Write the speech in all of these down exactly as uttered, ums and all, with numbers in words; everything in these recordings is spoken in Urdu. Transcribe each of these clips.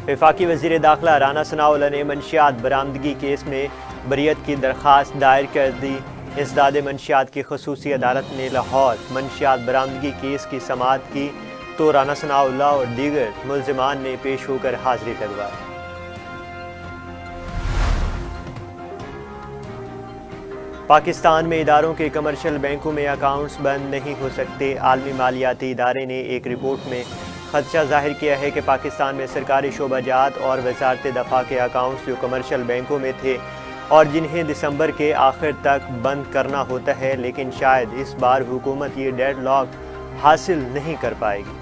وفاقی وزیر داخلہ رانا ثناءاللہ نے منشیات برآمدگی کیس میں بریت کی درخواست دائر کر دی۔ انسداد منشیات کی خصوصی عدالت نے لاہور منشیات برآمدگی کیس کی سماعت کی تو رانا ثناءاللہ اور دیگر ملزمان نے پیش ہو کر حاضری لگوائی۔ پاکستان میں اداروں کے کمرشل بینکوں میں اکاؤنٹس بند نہیں ہو سکتے۔ عالمی مالیاتی ادارے نے ایک رپورٹ میں خدشہ ظاہر کیا ہے کہ پاکستان میں سرکاری شعبہ جات اور وزارت دفاع کے اکاؤنٹس جو کمرشل بینکوں میں تھے اور جنہیں دسمبر کے آخر تک بند کرنا ہوتا ہے، لیکن شاید اس بار حکومت یہ ڈیڈ لاک حاصل نہیں کر پائے گی۔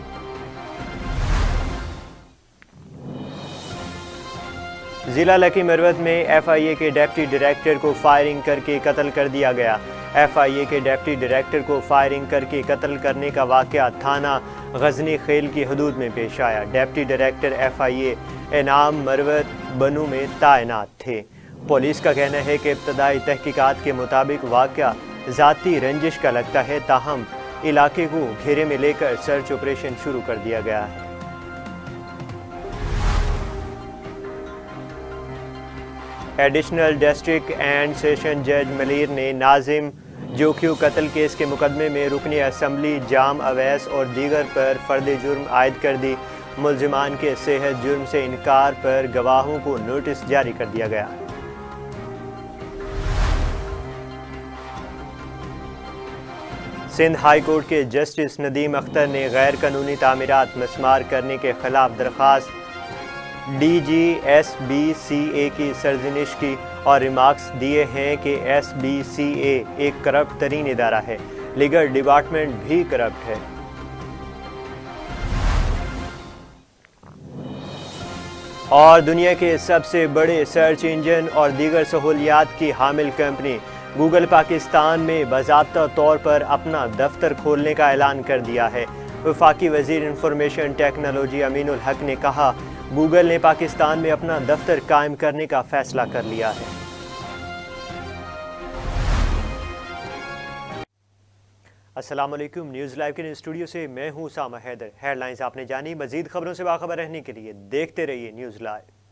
ضلع لکی مروت میں ایف آئی اے کے ڈپٹی ڈائریکٹر کو فائرنگ کر کے قتل کر دیا گیا۔ ایف آئی اے کے ڈپٹی ڈائریکٹر کو فائرنگ کر کے قتل کرنے کا واقعہ تھانہ غزنی خیل کی حدود میں پیش آیا۔ Deputy director F I A Inam Marwat بنو میں تعینات تھے۔ پولیس کا کہنا ہے کہ ابتدائی تحقیقات کے مطابق واقعہ ذاتی رنجش کا لگتا ہے، تاہم علاقے کو گھیرے میں لے کر سرچ آپریشن شروع کر دیا گیا ہے۔ ایڈیشنل ڈسٹرکٹ اینڈ سیشن جج ملیر نے ناظم جوکیو قتل کیس کے مقدمے میں رکن اسمبلی جام اویس اور دیگر پر فرد جرم عائد کر دی۔ ملزمان کے صحت جرم سے انکار پر گواہوں کو نوٹس جاری کر دیا گیا۔ سندھ ہائی کورٹ کے جسٹس ندیم اختر نے غیر قانونی تعمیرات مسمار کرنے کے خلاف درخواست D G S B C A کی سرزنش کی اور ریمارکس دیے ہیں کہ ایس بی سی اے ایک کرپٹ ترین ادارہ ہے، لیگل ڈپارٹمنٹ بھی کرپٹ ہے۔ اور دنیا کے سب سے بڑے سرچ انجن اور دیگر سہولیات کی حامل کمپنی گوگل پاکستان میں باضابطہ طور پر اپنا دفتر کھولنے کا اعلان کر دیا ہے۔ وفاقی وزیر انفارمیشن ٹیکنالوجی امین الحق نے کہا، گوگل نے پاکستان میں اپنا دفتر قائم کرنے کا فیصلہ کر لیا ہے۔ السلام علیکم، نیوز لائیو کے اسٹوڈیو سے میں ہوں اسامہ حیدر۔ ہیڈ لائنز آپ نے جانی، مزید خبروں سے باخبر رہنے کے لیے دیکھتے رہیے نیوز لائیو۔